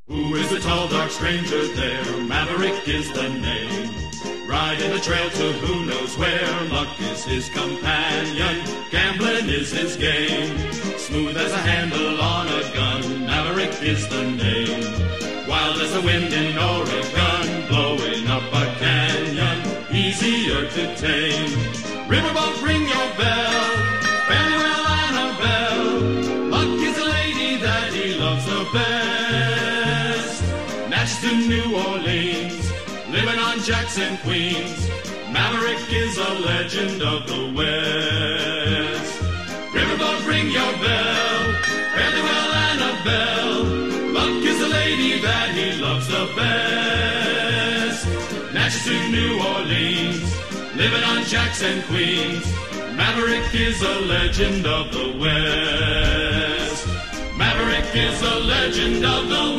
Who is the tall, dark stranger there? Maverick is the name. Riding the trail to who knows where. Luck is his companion. Gambling is his game. Smooth as a handle on a gun. Maverick is the name. Wild as the wind in Oregon. Blowing up a canyon. Easier to tame. Riverboat, ring your bell. Farewell, Annabelle. Luck is a lady that he loves the best. Nash to New Orleans. Living on Jacks and Queens. Maverick is a legend of the West. Riverboat, ring your bell. Fairly well, Annabelle. Luck is a lady that he loves the best. Nash to New Orleans. Living on Jacks and Queens. Maverick is a legend of the West. Maverick is a legend of the West.